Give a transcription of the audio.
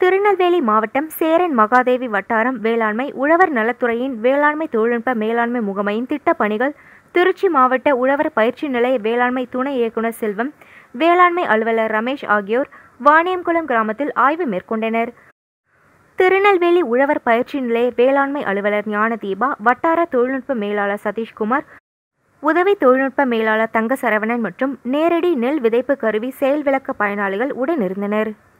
திருநெல்வேலி மாவட்டம் சேரன் மகாதேவி வட்டாரம் வேளாண்மை உழவர் நலத்துறையின் வேளாண்மை தொழில்நுட்ப மேலாண்மை முகமையின் திட்டப் பணிகள், திருச்சி மாவட்ட உழவர் பயிற்சி நிலைய வேளாண்மை துணை இயக்குநர் செல்வம், வேளாண்மை அலுவலர் ரமேஷ் ஆகியோர் வாணியம்குளம் கிராமத்தில் ஆய்வு மேற்கொண்டனர். திருநெல்வேலி உழவர் பயிற்சி நிலைய வேளாண்மை அலுவலர் ஞானதீபா, வட்டார தொழில்நுட்ப மேலாளர் சதீஷ்குமார், உதவி தொழில்நுட்ப மேலாளர் தங்கசரவணன் மற்றும் நேரடி நெல் விதைப்பு கருவி செயல் விளக்க பயனாளிகள் உடனிருந்தனர்.